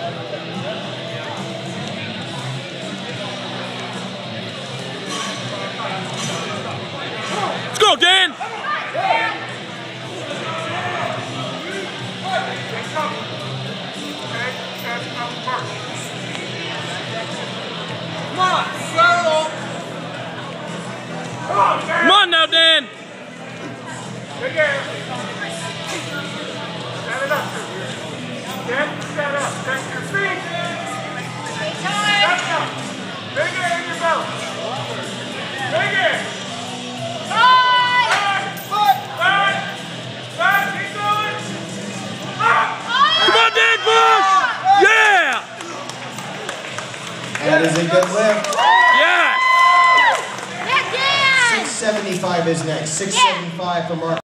Let's go, Dan! Come on, settle. Come on now, Dan! Big air. Stand it up. Dan, stand up. Take your feet. Stand up. Big air in your belly. Big air. Back. Keep going. Up. Come on, Dan, push! Yeah! That is a good lift. Yes! 675 is next. 675 for Mark.